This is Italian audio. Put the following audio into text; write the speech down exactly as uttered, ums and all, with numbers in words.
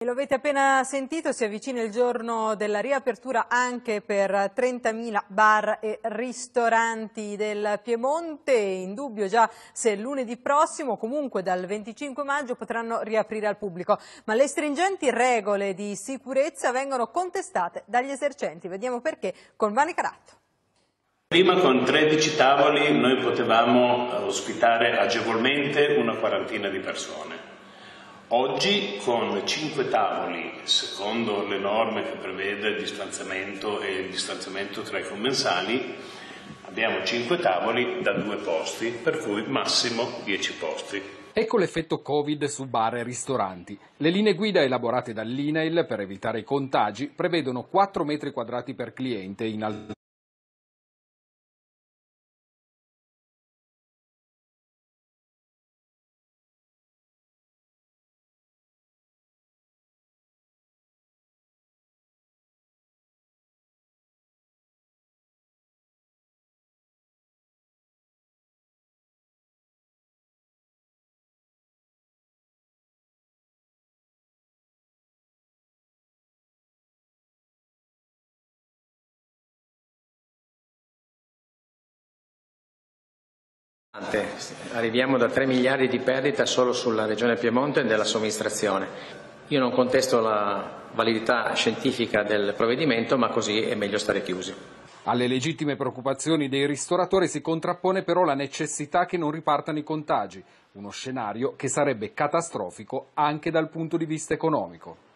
E lo avete appena sentito, si avvicina il giorno della riapertura anche per trentamila bar e ristoranti del Piemonte. In dubbio già se lunedì prossimo, comunque dal venticinque maggio, potranno riaprire al pubblico. Ma le stringenti regole di sicurezza vengono contestate dagli esercenti. Vediamo perché con Vane Caratto. Prima con tredici tavoli noi potevamo ospitare agevolmente una quarantina di persone. Oggi con cinque tavoli, secondo le norme che prevede il distanziamento e il distanziamento tra i commensali, abbiamo cinque tavoli da due posti, per cui massimo dieci posti. Ecco l'effetto Covid su bar e ristoranti. Le linee guida elaborate dall'I N A I L per evitare i contagi prevedono quattro metri quadrati per cliente in alto. Arriviamo da tre miliardi di perdita solo sulla regione Piemonte e della somministrazione. Io non contesto la validità scientifica del provvedimento, ma così è meglio stare chiusi. Alle legittime preoccupazioni dei ristoratori si contrappone però la necessità che non ripartano i contagi, uno scenario che sarebbe catastrofico anche dal punto di vista economico.